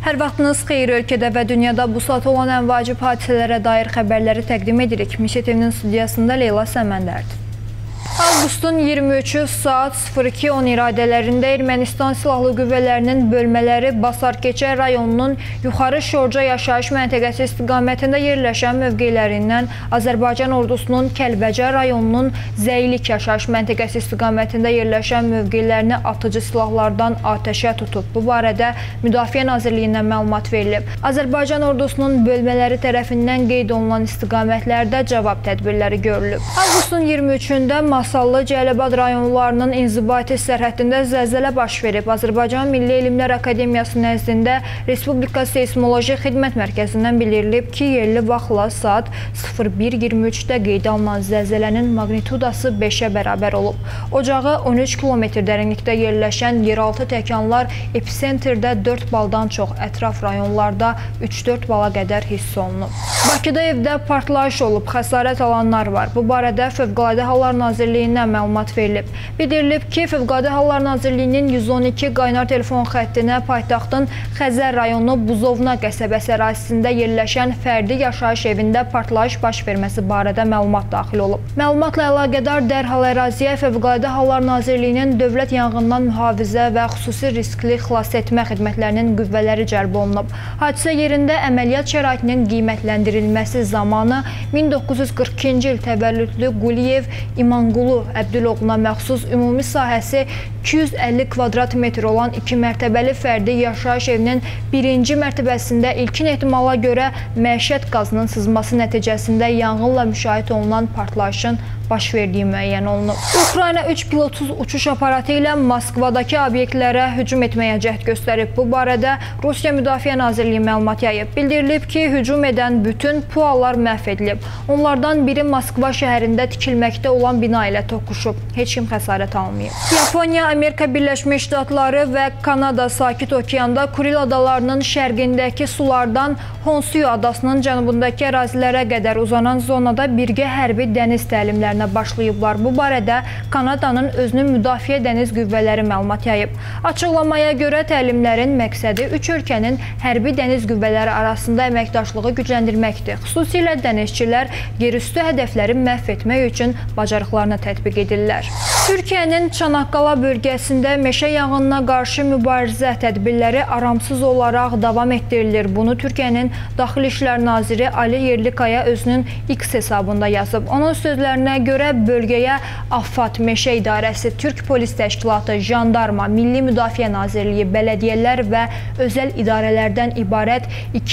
Hər vaxtınız xeyir, ölkədə və dünyada bu saat olan ən vacib hadisələrə dair xəbərləri təqdim edirik. Mişə TV-nin studiyasında Leyla Səməndərdir. Avqustun 23-ü saat 02:10 iradələrində Ermənistan Silahlı Qüvvələrinin bölmələri Basarkeçə rayonunun Yuxarı Şorca yaşayış məntəqəsi istiqamətində yerləşən mövqelərindən Azərbaycan ordusunun Kəlbəcər rayonunun Zəylik yaşayış məntəqəsi istiqamətində yerləşən mövqelərini atıcı silahlardan atəşə tutub. Bu barədə Müdafiə Nazirliyindən məlumat verilib. Azərbaycan ordusunun bölmələri tərəfindən qeyd olunan istiqamətlərdə cavab tədbirləri görülüb. Avqustun 23-də Masallı, Cəlilabad rayonlarının inzibati sərhəddində zəlzələ baş verib. Azərbaycan Milli Elmlər Akademiyası nəzdində Respublika Seysmoloji Xidmət Mərkəzindən bildirilib ki, yerli vaxtla saat 01:23-də qeydə alınan zəlzələnin maqnitudası 5-ə bərabər olub. Ocağı 13 km dərinlikdə yerləşən yeraltı təkanlar episentrdə 4 baldan çox, ətraf rayonlarda 3-4 bala qədər hiss olunub. Bakıda evdə partlayış olub, xəsarət alanlar var. Bu barədə Fövqəladə Hallar Nazirliyindən məlumat verilib. Bildirilib ki, Fövqəladə Hallar Nazirliyinin 112 qaynar telefon xəttinə paytaxtın Xəzər rayonu Buzovna qəsəbəsi ərazisində yerləşən fərdi yaşayış evində partlayış baş verməsi barədə məlumat daxil olub. Məlumatla əlaqədar dərhal əraziyə Fövqəladə Hallar Nazirliyinin Dövlət Yanğından Mühafizə və Xüsusi Riskli Xilasetmə xidmətlərinin qüvvələri cəlb olunub. Hadisə yerində əməliyyat şəraitinin qiymətləndirilməsi zamanı 1942-ci il təvəllüdlü Quliyev İmanqulu Əbdüloğluna məxsus ümumi sahəsi 250 kvadrat metr olan 2 mərtəbəli fərdi yaşayış evinin birinci mərtəbəsində ilkin ehtimala görə məişət qazının sızması nəticəsində yanğınla müşahidə olunan partlayışın baş verdiyi müəyyən olunub. Ukrayna 3 pilotsuz uçuş aparatı ilə Moskvadakı obyektlərə hücum etməyə cəhd göstərib. Bu barədə Rusiya Müdafiə Nazirliyi məlumat yayıb. Bildirilib ki, hücum edən bütün PUA-lar məhv edilib. Onlardan biri Moskva şəhərində tikilməkdə olan bina ilə toqquşub. Heç kim xəsarət almayıb. Yaponiya, Amerika Birləşmiş Ştatları və Kanada Sakit Okeanda Kuril adalarının şərqindəki sulardan Honshu adasının cənubundakı ərazilərə qədər uzanan zonada birgə hərbi dəniz təlimlərinə başlayıblar. Bu barədə Kanadanın özünün müdafiə dəniz qüvvələri məlumat yayıb. Açıqlamaya görə təlimlərin məqsədi üç ölkənin hərbi dəniz qüvvələri arasında əməkdaşlığı gücləndirməkdir. Xüsusilə dənizçilər yerüstü hədəfləri məhv etmək üçün bacarıqlarını tətbiq edirlər. Türkiyənin Çanaqqala bölgəsində meşə yanğınına qarşı mübarizə tədbirləri aramsız olaraq davam etdirilir. Bunu Türkiyənin Daxili İşlər Naziri Ali Yerlikaya özünün X hesabında yazıb. Onun sözlərinə görə bölgəyə AFAD, Meşə İdarəsi, Türk Polis Təşkilatı, Jandarma, Milli Müdafiə Nazirliyi, bələdiyyələr və özəl idarələrdən ibarət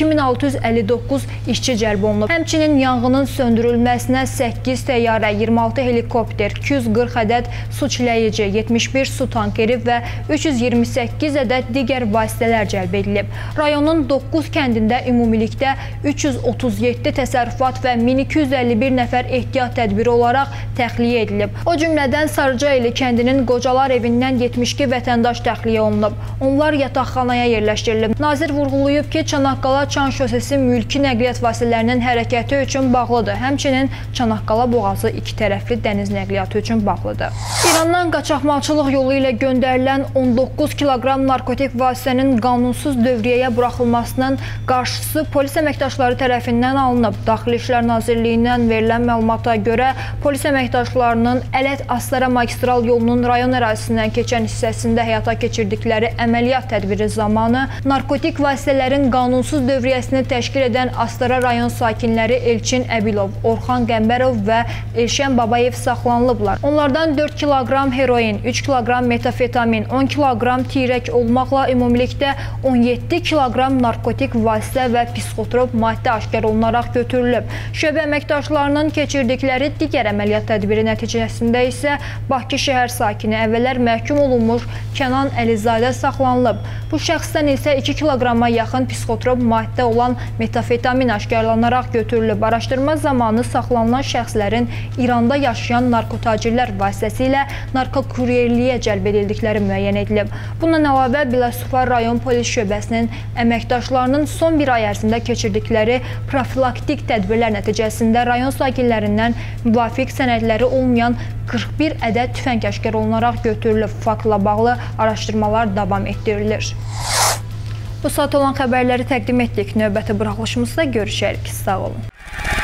2659 işçi cəlb olunub. Həmçinin yanğının söndürülməsinə 8 təyyarə, 26 helikopter, 240 ədəd su çiləyici, 71 su tankeri və 328 ədəd digər vasitələr cəlb edilib. Rayonun 9 kəndində ümumilikdə 337 təsərrüfat və 1251 nəfər ehtiyat tədbiri olaraq təxliyə edilib. O cümlədən Sarıcayeli kəndinin qocalar evindən 72 vətəndaş təxliyə olunub. Onlar yataqxanaya yerləşdirilib. Nazir vurğulayıb ki, Çanaqqala-Çan şosesi mülki nəqliyyat vasitələrinin hərəkəti üçün bağlıdır. Həmçinin Çanaqqala boğazı iki tərəfli dəniz nəqliyyatı üçün bağlıdır. İrandan qaçaqmalçılıq yolu ilə göndərilən 19 kiloqram narkotik vasitənin qanunsuz dövriyyəyə buraxılmasının qarşısı polis əməkdaşları tərəfindən alınıb. Daxili İşlər Nazirliyindən verilən məlumata görə polis əməkdaşlarının Ələt-Astara magistral yolunun rayon ərazisindən keçən hissəsində həyata keçirdikləri əməliyyat tədbiri zamanı narkotik vasitələrin qanunsuz dövriyyəsini təşkil edən Astara rayon sakinləri Elçin Əbilov, Orxan Qəmbərov və Elşən Babayev saxlanılıblar. Onlardan 4 kiloqram heroin, 3 kiloqram metafetamin, 10 kiloqram tirək olmaqla ümumilikdə 17 kiloqram narkotik vasitə və psixotrop maddə aşkar olunaraq götürülüb. Şöbə əməkdaşlarının keçirdikləri digər əməliyyat tədbiri nəticəsində isə Bakı şəhər sakini əvvəllər məhkum olunmuş Kənan Əlizadə saxlanılıb. Bu şəxsdən isə 2 kiloqrama yaxın psixotrop maddə olan metafetamin aşkarlanaraq götürülüb. Araşdırma zamanı saxlanılan şəxslərin İranda yaşayan narkotacirlər vasitəsilə narkokuryerliyə cəlb edildikləri müəyyən edilib. Bundan əlavə Biləsuvar rayon polis şöbəsinin əməkdaşlarının son bir ay ərzində keçirdikləri profilaktik tədbirlər nəticəsində rayon sakinlərindən müvafiq sənədləri olmayan 41 ədəd tüfəng aşkar olunaraq götürülüb. Faktla bağlı araşdırmalar davam etdirilir. Bu saat olan xəbərləri təqdim etdik. Növbəti buraxılışımızda görüşərik. Sağ olun.